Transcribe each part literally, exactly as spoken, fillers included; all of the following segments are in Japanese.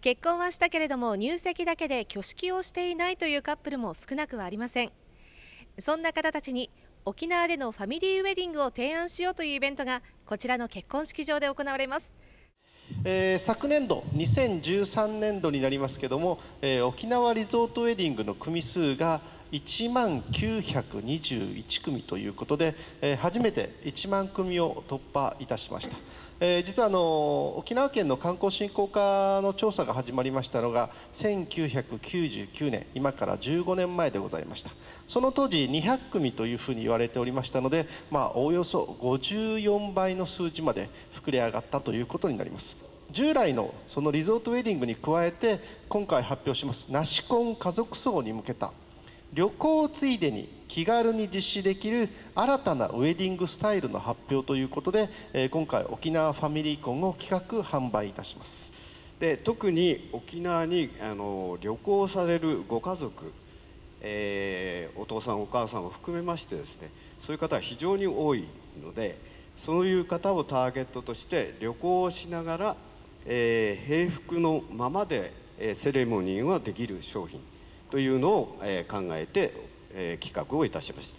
結婚はしたけれども入籍だけで挙式をしていないというカップルも少なくはありません。そんな方たちに沖縄でのファミリーウェディングを提案しようというイベントがこちらの結婚式場で行われます。 えー、昨年度にせんじゅうさんねんどになりますけども、えー、沖縄リゾートウェディングの組数がいちまんきゅうひゃくにじゅういちくみということで、えー、初めていちまんくみを突破いたしました。えー、実はあの沖縄県の観光振興課の調査が始まりましたのがせんきゅうひゃくきゅうじゅうきゅうねん、今からじゅうごねんまえでございました。その当時にひゃくくみというふうに言われておりましたので、まあ、おおよそごじゅうよんばいの数字まで膨れ上がったということになります。従来のそのリゾートウェディングに加えて今回発表しますなし婚家族層に向けた旅行ついでに気軽に実施できる新たなウェディングスタイルの発表ということで、えー、今回沖縄ファミリー婚を企画販売いたします。 で特に沖縄にあの旅行されるご家族、えー、お父さんお母さんを含めましてですね、そういう方は非常に多いので、そういう方をターゲットとして旅行をしながら、えー、平服のままで、えー、セレモニーができる商品というのを、えー、考えて、えー、企画をいたしました。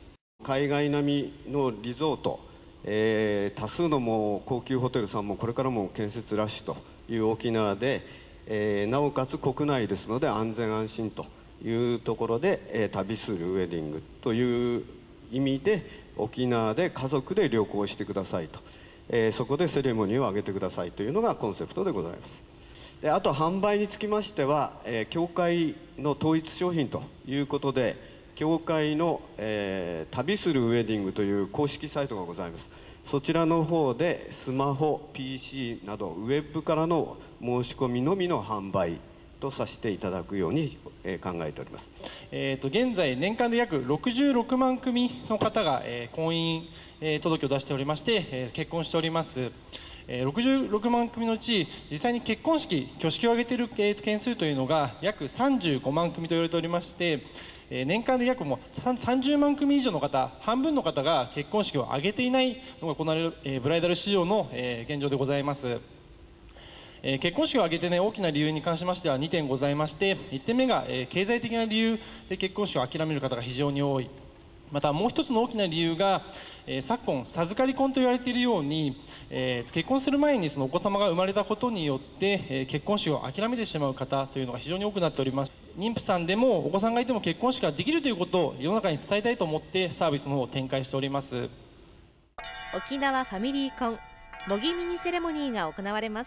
海外並みのリゾート、えー、多数のもう高級ホテルさんもこれからも建設ラッシュという沖縄で、えー、なおかつ国内ですので安全安心というところで、えー、旅するウェディングという意味で沖縄で家族で旅行してくださいと、えー、そこでセレモニーを挙げてくださいというのがコンセプトでございます。であと販売につきましては、えー、教会の統一商品ということで教会の、えー、旅するウェディングという公式サイトがございます。そちらの方でスマホ ピーシー などウェブからの申し込みのみの販売とさせていただくように、えー、考えております。 えーと現在年間で約ろくじゅうろくまんくみの方が、えー、婚姻、えー、届を出しておりまして、えー、結婚しております。えー、ろくじゅうろくまんくみのうち実際に結婚式挙式を挙げている、えー、件数というのが約さんじゅうごまんくみと言われておりまして、えー、年間で約もうさんじゅうまんくみ以上の方、半分の方が結婚式を挙げていないのが行われる、えー、ブライダル市場の、えー、現状でございます。えー、結婚式を挙げて、ね、大きな理由に関しましてはにてんございまして、いってんめが、えー、経済的な理由で結婚式を諦める方が非常に多い。またもう一つの大きな理由が、えー、昨今授かり婚と言われているように、えー、結婚する前にそのお子様が生まれたことによって、えー、結婚式を諦めてしまう方というのが非常に多くなっております。妊婦さんでもお子さんがいても結婚式ができるということを世の中に伝えたいと思ってサービスの方を展開しております。 沖縄ファミリー婚模擬ミニセレモニーが行われます。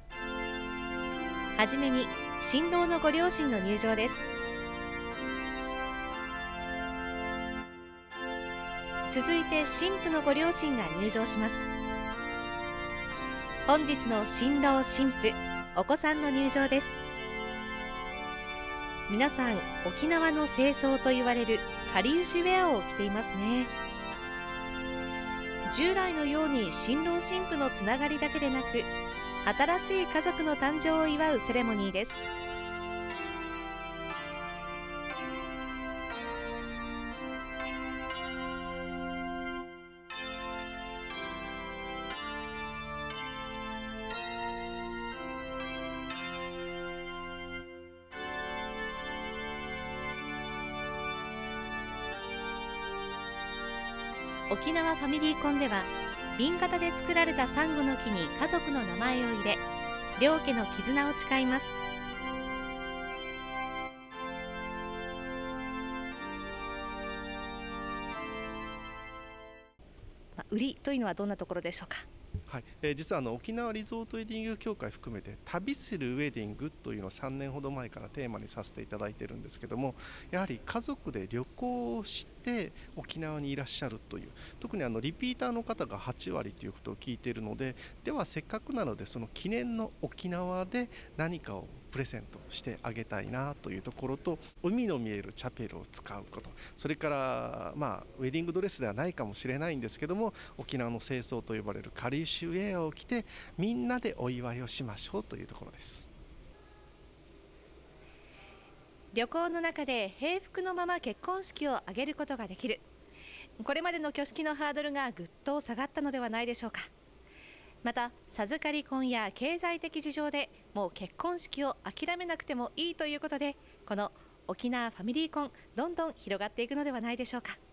はじめに新郎のご両親の入場です。続いて新婦のご両親が入場します。本日の新郎新婦お子さんの入場です。皆さん沖縄の正装と言われるかりゆしウェアを着ていますね。従来のように新郎新婦のつながりだけでなく新しい家族の誕生を祝うセレモニーです。沖縄ファミリー婚では瓶型で作られたサンゴの木に家族の名前を入れ、両家の絆を誓います。売りというのはどんなところでしょうか。 はい、えー、実はあの沖縄リゾートウェディング協会含めて旅するウェディングというのをさんねんほど前からテーマにさせていただいているんですけども、やはり家族で旅行をして沖縄にいらっしゃるという、特にあのリピーターの方がはちわりということを聞いているので、ではせっかくなのでその記念の沖縄で何かをプレゼントしてあげたいなというところと、海の見えるチャペルを使うこと、それからまあウェディングドレスではないかもしれないんですけども、沖縄の正装と呼ばれるかりゆしウェアを着てみんなでお祝いをしましょうというところです。 旅行の中で平服のまま結婚式を挙げることができる。これまでの挙式のハードルがぐっと下がったのではないでしょうか。 また授かり婚や経済的事情でもう結婚式を諦めなくてもいいということで、この沖縄ファミリー婚どんどん広がっていくのではないでしょうか。